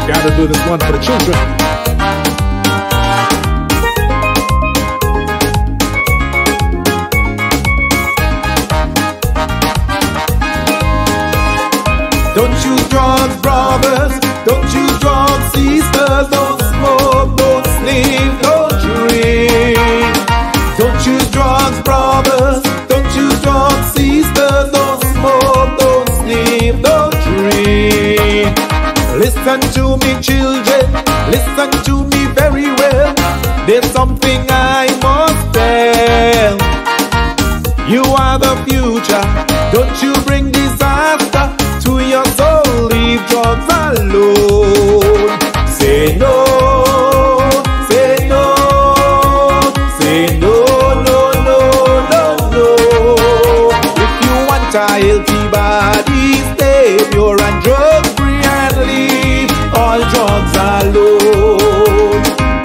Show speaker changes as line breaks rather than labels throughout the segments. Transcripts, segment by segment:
Gotta do this one for the children.
Don't use drugs, brothers. Don't use drugs, sisters. Don't smoke, don't sniff, don't drink. Don't use drugs, brothers. Don't use drugs, sisters. Don't smoke, don't sniff, don't drink. Listen to me, children. Listen to me very well. There's something I must tell. You are the future. Don't you bring disaster to your soul. Leave drugs alone. Say no, say no, say no, no, no, no, no. If you want a healthy body, stay pure and drug free and leave all drugs alone.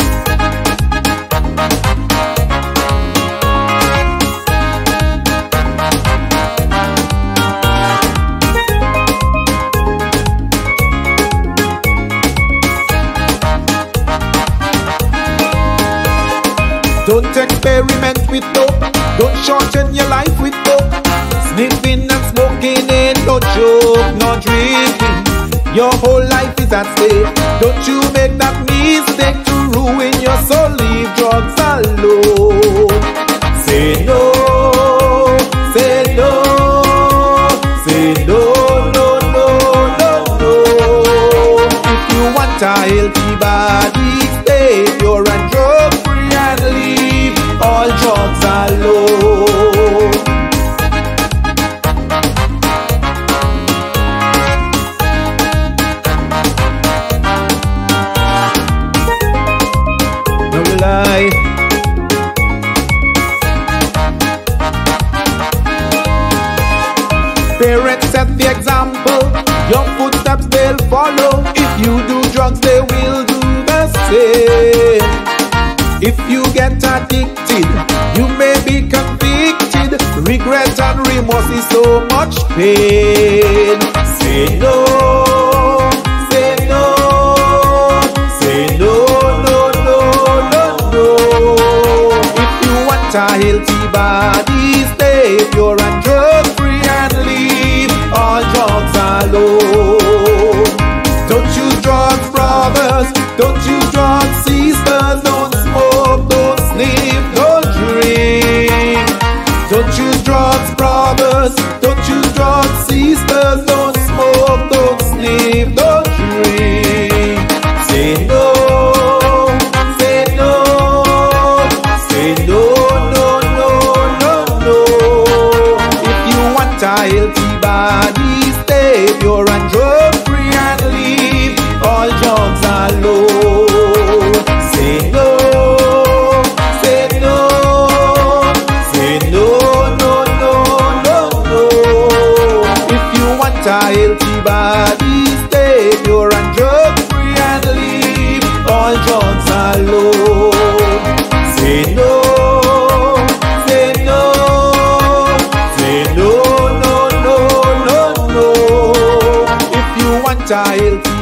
Don't experiment with dope. Don't shorten your life with dope. Sniffing and smoking ain't no joke, no drinking. Your whole life is at stake. Don't you make that mistake to ruin your soul. Leave drugs alone. Say no, say no, say no, no, no, no, no. If you want a healthy body, stay pure and drug free and leave all drugs alone. No lie. Parents set the example. Your footsteps they'll follow. If you do drugs, they will do the same. If you get addicted, you may be convicted. Regret and remorse is so much pain. Say no, say no, say no, no, no, no, no. If you want a healthy body, stay pure and drug free and leave all drugs alone. Don't use drugs, brothers. Don't use drugs, sisters. Don't smoke, don't sniff, don't drink. Don't use drugs, brothers. Don't use drugs, sisters. Don't smoke, don't sniff, don't drink. Say no, say no, say no, no, no, no, no. If you want a healthy body, stay pure and drug free and leave all drugs alone. Say no, say no, say no, no, no, no, no. If you want a healthy body, stay pure and drug free and leave all drugs alone. Say no, say no, say no, no, no, no, no. If you want a healthy